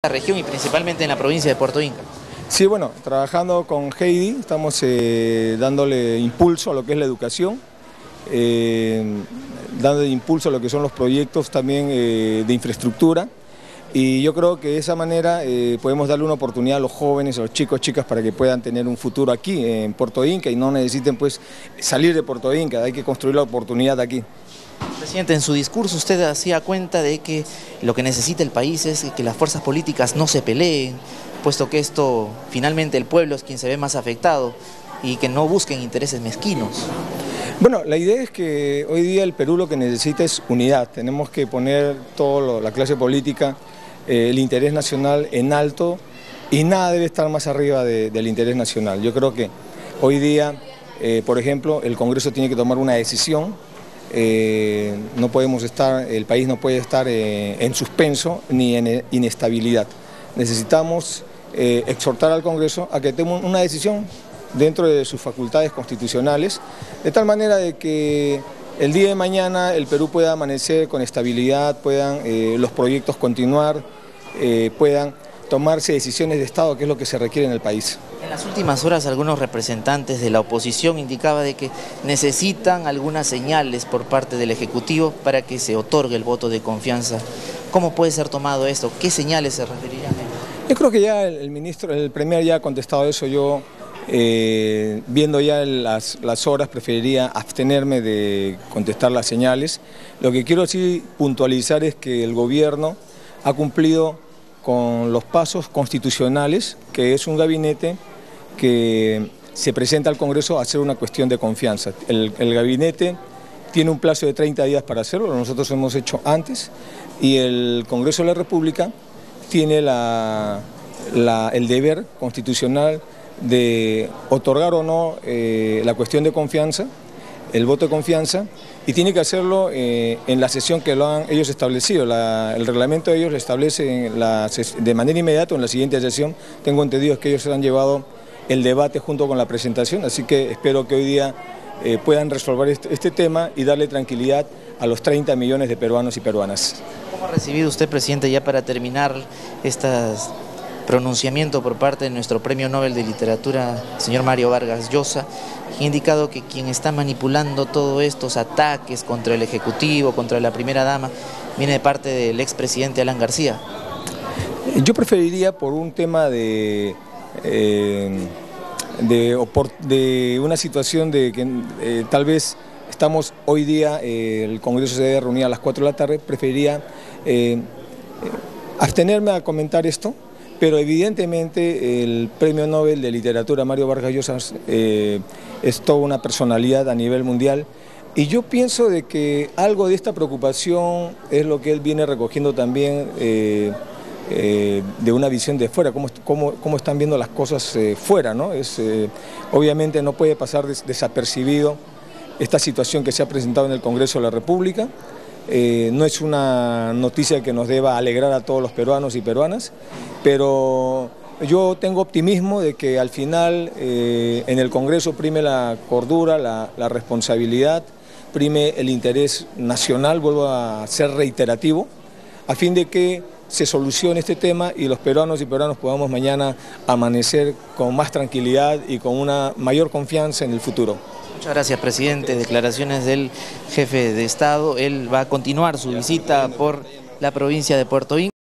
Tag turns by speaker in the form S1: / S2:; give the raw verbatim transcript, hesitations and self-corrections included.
S1: la región y principalmente en la provincia de Puerto Inca.
S2: Sí, bueno, trabajando con Heidi estamos eh, dándole impulso a lo que es la educación, eh, dándole impulso a lo que son los proyectos también eh, de infraestructura, y yo creo que de esa manera eh, podemos darle una oportunidad a los jóvenes, a los chicos, chicas, para que puedan tener un futuro aquí en Puerto Inca y no necesiten pues salir de Puerto Inca, hay que construir la oportunidad aquí.
S1: Presidente, en su discurso usted hacía cuenta de que lo que necesita el país es que las fuerzas políticas no se peleen, puesto que esto, finalmente el pueblo es quien se ve más afectado y que no busquen intereses mezquinos.
S2: Bueno, la idea es que hoy día el Perú lo que necesita es unidad, tenemos que poner toda la clase política, eh, el interés nacional en alto y nada debe estar más arriba de, del interés nacional. Yo creo que hoy día, eh, por ejemplo, el Congreso tiene que tomar una decisión. Eh, no podemos estar, el país no puede estar eh, en suspenso ni en inestabilidad. Necesitamos eh, exhortar al Congreso a que tome una decisión dentro de sus facultades constitucionales, de tal manera de que el día de mañana el Perú pueda amanecer con estabilidad, puedan eh, los proyectos continuar, eh, puedan tomarse decisiones de Estado, que es lo que se requiere en el país.
S1: En las últimas horas algunos representantes de la oposición indicaban de que necesitan algunas señales por parte del Ejecutivo para que se otorgue el voto de confianza. ¿Cómo puede ser tomado esto? ¿Qué señales se referirían?
S2: Yo creo que ya el, el ministro, el premier ya ha contestado eso. Yo, eh, viendo ya las, las horas, preferiría abstenerme de contestar las señales. Lo que quiero sí puntualizar es que el gobierno ha cumplido con los pasos constitucionales, que es un gabinete que se presenta al Congreso a hacer una cuestión de confianza. El, el gabinete tiene un plazo de treinta días para hacerlo, nosotros hemos hecho antes, y el Congreso de la República tiene la, la, el deber constitucional de otorgar o no eh, la cuestión de confianza, el voto de confianza, y tiene que hacerlo eh, en la sesión que lo han ellos establecido. La, el reglamento de ellos lo establece en la, de manera inmediata en la siguiente sesión. Tengo entendido que ellos han llevado el debate junto con la presentación, así que espero que hoy día eh, puedan resolver este, este tema y darle tranquilidad a los treinta millones de peruanos y peruanas.
S1: ¿Cómo ha recibido usted, presidente, ya para terminar este pronunciamiento por parte de nuestro Premio Nobel de Literatura, señor Mario Vargas Llosa, que ha indicado que quien está manipulando todos estos ataques contra el Ejecutivo, contra la primera dama, viene de parte del expresidente Alan García?
S2: Yo preferiría, por un tema de, eh, de, de una situación de que eh, tal vez estamos hoy día, eh, el Congreso se debe reunir a las cuatro de la tarde, preferiría eh, abstenerme a comentar esto. Pero evidentemente el Premio Nobel de Literatura Mario Vargas Llosa eh, es toda una personalidad a nivel mundial, y yo pienso de que algo de esta preocupación es lo que él viene recogiendo también eh, eh, de una visión de fuera, cómo, cómo, cómo están viendo las cosas eh, fuera, ¿no? Es, eh, obviamente no puede pasar des, desapercibido esta situación que se ha presentado en el Congreso de la República. Eh, no es una noticia que nos deba alegrar a todos los peruanos y peruanas, pero yo tengo optimismo de que al final eh, en el Congreso prime la cordura, la, la responsabilidad, prime el interés nacional, vuelvo a ser reiterativo, a fin de que se solucione este tema y los peruanos y peruanas podamos mañana amanecer con más tranquilidad y con una mayor confianza en el futuro.
S1: Muchas gracias, presidente. Declaraciones del jefe de Estado. Él va a continuar su visita por la provincia de Puerto Inca.